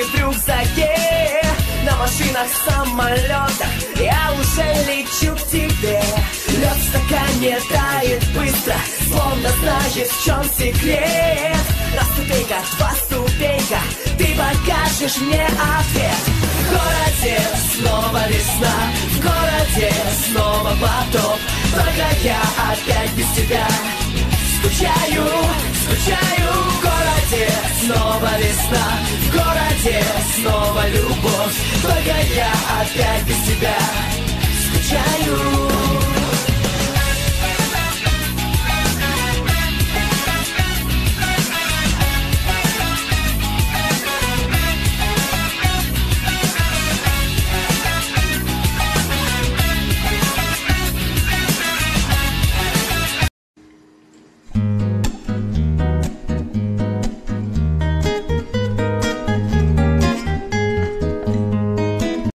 деньги в рюкзаке. На машинах, самолетах я уже лечу к тебе. Лед в стакане тает быстро, словно знаешь, в чем секрет. На ступеньках, два ступенька, ты покажешь мне ответ. В городе снова весна, в городе снова потоп. Только я опять без тебя скучаю, скучаю. В городе снова весна, в городе снова любовь. Только я опять без тебя